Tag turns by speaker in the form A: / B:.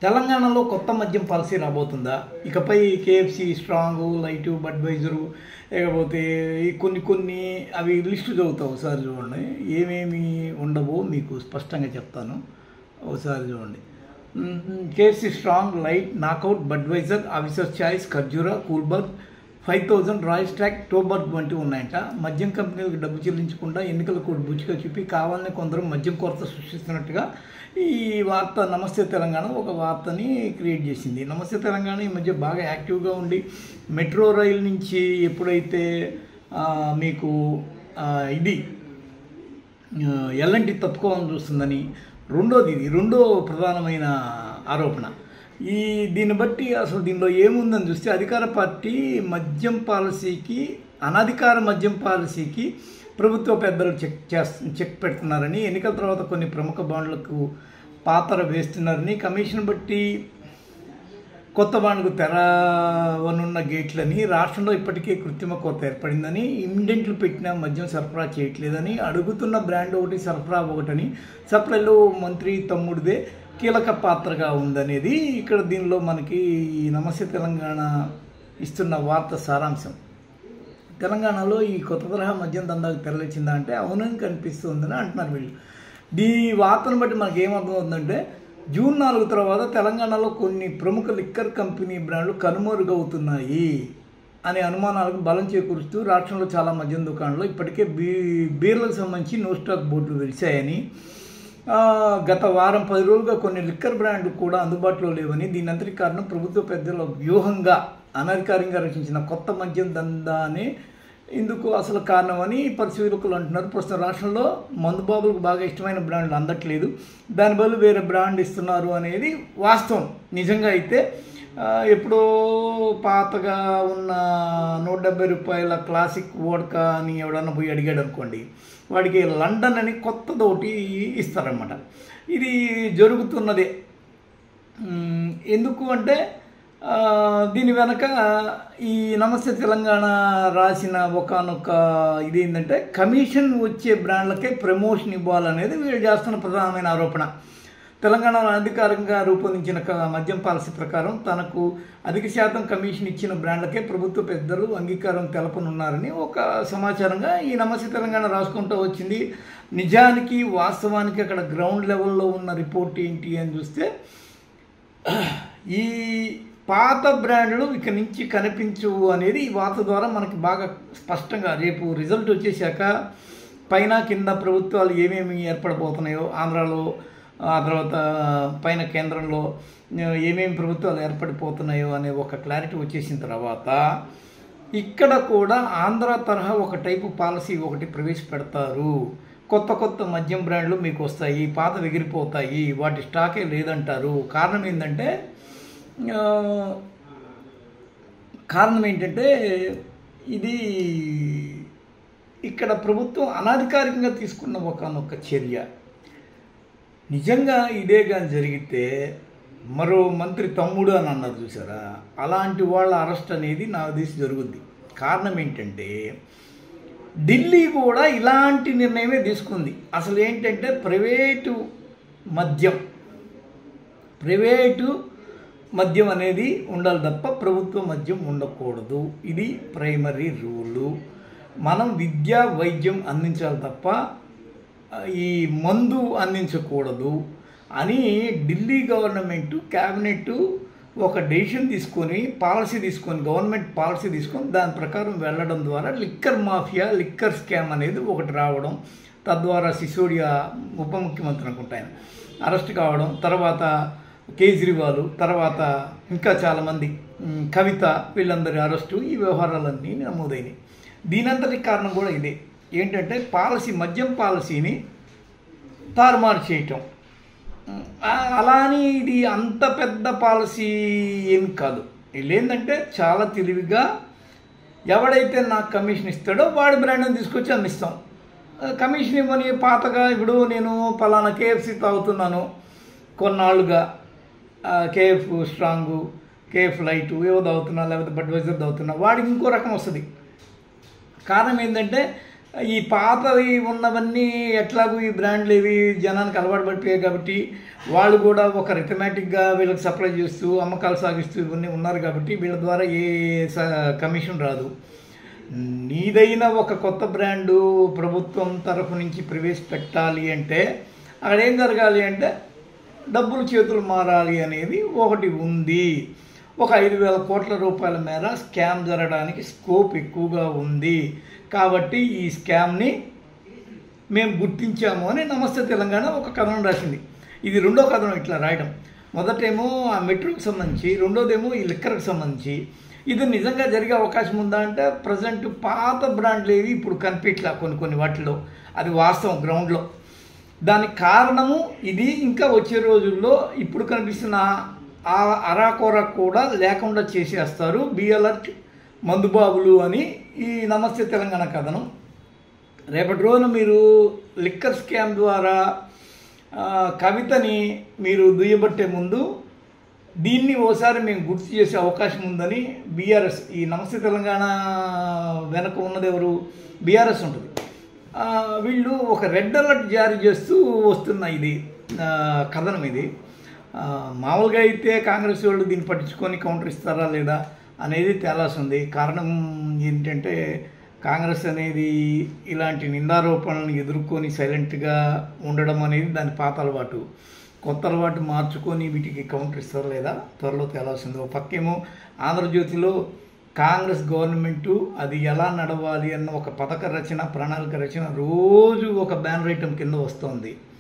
A: తెలంగాణలో కొత్త మద్యం పాలసీ రాబోతుందా? ఇకపై కేఎఫ్సి, స్ట్రాంగు, లైటు, బడ్వైజరు, లేకపోతే కొన్ని అవి లిస్టు చదువుతా ఒకసారి చూడండి. ఏమేమి ఉండవో మీకు స్పష్టంగా చెప్తాను, ఒకసారి చూడండి. KFC strong, light, knockout, Budweiser, officer choice, ఖర్జూరా, కూల్బర్గ్, 5000, రాయల్ స్టాక్, టోబర్గ్ వంటివి ఉన్నాయంట. మద్యం కంపెనీలకు డబ్బు చెల్లించకుండా ఎన్నికల కోడ్ బుచ్చిగా చూపి కావాలని కొందరు మద్యం కొరత సృష్టిస్తున్నట్టుగా ఈ వార్త నమస్తే తెలంగాణ ఒక వార్తని క్రియేట్ చేసింది. నమస్తే తెలంగాణ ఈ మధ్య బాగా యాక్టివ్గా ఉండి మెట్రో రైలు నుంచి ఎప్పుడైతే మీకు ఇది ఎల్ఎన్టీ తప్పుకోవాలని చూస్తుందని రెండో ప్రధానమైన ఆరోపణ. దీన్ని బట్టి అసలు దీనిలో ఏముందని చూస్తే అధికార పార్టీ మద్యం పాలసీకి, అనధికార మద్యం పాలసీకి ప్రభుత్వ పెద్దలు చెక్ పెడుతున్నారని, ఎన్నికల తర్వాత కొన్ని ప్రముఖ బాండ్లకు పాతర వేస్తున్నారని, కమిషన్ బట్టి కొత్త బాండ్లకు తెరవనున్న గేట్లని, రాష్ట్రంలో ఇప్పటికే కృత్రిమ కొరత ఏర్పడిందని, ఇండెంట్లు పెట్టిన మద్యం సరఫరా చేయట్లేదని, అడుగుతున్న బ్రాండ్ ఒకటి సరఫరా ఒకటని, సప్లైలో మంత్రి తమ్ముడిదే కీలక పాత్రగా ఉందనేది ఇక్కడ దీనిలో మనకి నమస్తే తెలంగాణ ఇస్తున్న వార్త సారాంశం. తెలంగాణలో ఈ కొత్త తరహా మద్యం దందాకు తెరలిచ్చిందా అంటే అవునని కనిపిస్తుందని అంటున్నారు వీళ్ళు. ఈ వార్తను బట్టి మనకి ఏమర్థమవుతుందంటే జూన్ 4 తర్వాత తెలంగాణలో కొన్ని ప్రముఖ లిక్కర్ కంపెనీ బ్రాండ్లు కనుమరుగవుతున్నాయి అనే అనుమానాలకు బలం చేకూరుస్తూ రాష్ట్రంలో చాలా మద్యం దుకాణాల్లో ఇప్పటికే బీర్లకు సంబంధించి నో స్టాక్ బోర్డులు వెలిశాయని, గత వారం 10 రోజులుగా కొన్ని లిక్కర్ బ్రాండ్లు కూడా అందుబాటులో లేవని, దీనంతటి కారణం ప్రభుత్వ పెద్దల వ్యూహంగా అనధికారికంగా రచించిన కొత్త మద్యం దందానే ఇందుకు అసలు కారణమని పరిశీలకులు అంటున్నారు. ప్రస్తుతం రాష్ట్రంలో మందుబాబులకు బాగా ఇష్టమైన బ్రాండ్లు అందట్లేదు, దాని బదులు వేరే బ్రాండ్ ఇస్తున్నారు అనేది వాస్తవం. నిజంగా అయితే ఎప్పుడో పాతగా ఉన్న 170 రూపాయల క్లాసిక్ వోడ్కా అని ఎవడన్నా పోయి అడిగాడు అనుకోండి, వాడికి లండన్ అని కొత్తదోటి ఇస్తారన్నమాట. ఇది జరుగుతున్నదే. ఎందుకు అంటే దీని వెనక ఈ నమస్తే తెలంగాణ రాసిన ఒకనొక ఇదేంటంటే కమిషన్ వచ్చే బ్రాండ్లకే ప్రమోషన్ ఇవ్వాలనేది వీళ్ళు చేస్తున్న ప్రధానమైన ఆరోపణ. తెలంగాణలో అధికారికంగా రూపొందించిన మద్యం పాలసీ ప్రకారం తనకు అధిక శాతం కమిషన్ ఇచ్చిన బ్రాండ్లకే ప్రభుత్వ పెద్దలు అంగీకారం తెలపనున్నారని ఒక సమాచారంగా ఈ నమస్తే తెలంగాణ రాసుకుంటూ వచ్చింది. నిజానికి వాస్తవానికి అక్కడ గ్రౌండ్ లెవెల్లో ఉన్న రిపోర్ట్ ఏంటి అని చూస్తే ఈ పాత బ్రాండ్లు ఇక నుంచి కనిపించవు అనేది ఈ వార్త ద్వారా మనకి బాగా స్పష్టంగా రేపు రిజల్ట్ వచ్చేసాక పైన కింద ప్రభుత్వాలు ఏమేమి ఏర్పడబోతున్నాయో, ఆంధ్రాలో ఆ తర్వాత పైన కేంద్రంలో ఏమేమి ప్రభుత్వాలు ఏర్పడిపోతున్నాయో అనే ఒక క్లారిటీ వచ్చేసిన తర్వాత ఇక్కడ కూడా ఆంధ్ర తరహా ఒక టైపు పాలసీ ఒకటి ప్రవేశపెడతారు. కొత్త మద్యం బ్రాండ్లు మీకు వస్తాయి, పాత ఎగిరిపోతాయి, వాటి స్టాకే లేదంటారు. కారణం ఏంటంటే ఇది ఇక్కడ ప్రభుత్వం అనధికారికంగా తీసుకున్న ఒకనొక చర్య. నిజంగా ఇదే కానీ జరిగితే మరో మంత్రి తమ్ముడు అని అన్నారు చూసారా, అలాంటి వాళ్ళ అరెస్ట్ అనేది నాకు తెలిసి జరుగుద్ది. కారణం ఏంటంటే ఢిల్లీ కూడా ఇలాంటి నిర్ణయమే తీసుకుంది. అసలు ఏంటంటే ప్రైవేటు మద్యం అనేది ఉండాలి తప్ప ప్రభుత్వ మద్యం ఉండకూడదు. ఇది ప్రైమరీ రూలు. మనం విద్య వైద్యం అందించాలి తప్ప ఈ మందు అందించకూడదు అని ఢిల్లీ గవర్నమెంటు క్యాబినెట్ ఒక డెసిషన్ తీసుకొని గవర్నమెంట్ పాలసీ తీసుకొని దాని ప్రకారం వెళ్ళడం ద్వారా లిక్కర్ మాఫియా, లిక్కర్ స్కామ్ అనేది ఒకటి రావడం, తద్వారా సిసోడియా ఉప ముఖ్యమంత్రి అనుకుంటాను అరెస్ట్ కావడం, తర్వాత కేజ్రీవాల్, తర్వాత ఇంకా చాలామంది కవిత, వీళ్ళందరి అరెస్టు, ఈ వ్యవహారాలన్నీ నమోదైనవి. దీనంతటి కారణం కూడా ఇదే. ఏంటంటే మద్యం పాలసీని తారుమారు చేయటం. అలా అని ఇది అంత పెద్ద పాలసీ ఏమి కాదు. ఏంటంటే చాలా తెలివిగా ఎవడైతే నాకు కమిషన్ ఇస్తాడో వాడి బ్రాండ్ని తీసుకొచ్చి అమ్మిస్తాం. కమిషన్ ఇవ్వని పాతగా ఇప్పుడు నేను పలానా కేఎఫ్సి తాగుతున్నాను కొన్నాళ్ళుగా, కేఎఫ్ స్ట్రాంగు, కేఎఫ్ లైటు ఏవో తాగుతున్నా, లేకపోతే బడ్వైజర్ తాగుతున్నా, వాడికి ఇంకో రకం వస్తుంది. కారణం ఏంటంటే ఈ పాతవి ఉన్నవన్నీ ఎట్లాగూ ఈ బ్రాండ్లు ఇవి జనానికి అలవాటు పడిపోయాయి కాబట్టి వాళ్ళు కూడా ఒక రిథమెటిక్గా వీళ్ళకి సప్లై చేస్తూ అమ్మకాలు సాగిస్తూ ఇవన్నీ ఉన్నారు కాబట్టి వీళ్ళ ద్వారా ఏ కమిషన్ రాదు. నీదైన ఒక కొత్త బ్రాండు ప్రభుత్వం తరఫు నుంచి ప్రవేశపెట్టాలి అంటే అక్కడ ఏం జరగాలి అంటే డబ్బులు చేతులు మారాలి అనేది ఒకటి ఉంది. ఒక 5,000 కోట్ల రూపాయల మేర స్కామ్ జరగడానికి స్కోప్ ఎక్కువగా ఉంది కాబట్టి ఈ స్కామ్ని మేము గుర్తించాము అని నమస్తే తెలంగాణ ఒక కథనం రాసింది. ఇది రెండో కథనం ఇట్లా రాయడం. మొదటేమో ఆ మెట్రోకి సంబంధించి, రెండోదేమో ఈ లిక్కర్కి సంబంధించి. ఇది నిజంగా జరిగే అవకాశం ఉందా అంటే ప్రజెంట్ పాత బ్రాండ్లు ఏవి ఇప్పుడు కనిపించలా కొన్ని వాటిలో. అది వాస్తవం గ్రౌండ్లో. దానికి కారణము ఇది. ఇంకా వచ్చే రోజుల్లో ఇప్పుడు కనిపిస్తున్న ఆ అరాకొర కూడా లేకుండా చేసేస్తారు బి అలర్ట్ మందుబాబులు అని ఈ నమస్తే తెలంగాణ కథనం. రేపటి రోజున మీరు లిక్కర్ స్కామ్ ద్వారా కవితని మీరు దుయ్యబట్టే ముందు దీన్ని ఓసారి మేము గుర్తు చేసే అవకాశం ఉందని బీఆర్ఎస్, ఈ నమస్తే తెలంగాణ వెనక ఉన్నది ఎవరు? బీఆర్ఎస్ ఉంటుంది. వీళ్ళు ఒక రెడ్ అలర్ట్ జారీ చేస్తూ వస్తున్న ఇది కథనం. ఇది మామూలుగా అయితే కాంగ్రెస్ వాళ్ళు దీన్ని పట్టించుకొని కౌంటర్ ఇస్తారా లేదా అనేది తేలాల్సింది. కారణం ఏంటంటే కాంగ్రెస్ అనేది ఇలాంటి నిందారోపణలను ఎదుర్కొని సైలెంట్గా ఉండడం అనేది దాని పాత అలవాటు. కొత్త అలవాటు మార్చుకొని వీటికి కౌంటర్ ఇస్తారా లేదా త్వరలో తేలాల్సింది. ఒక పక్కేమో ఆంధ్రజ్యోతిలో కాంగ్రెస్ గవర్నమెంటు అది ఎలా నడవాలి అన్న ఒక పథక రచన, ప్రణాళిక రచన రోజు ఒక బ్యానర్ ఐటమ్ కింద వస్తుంది.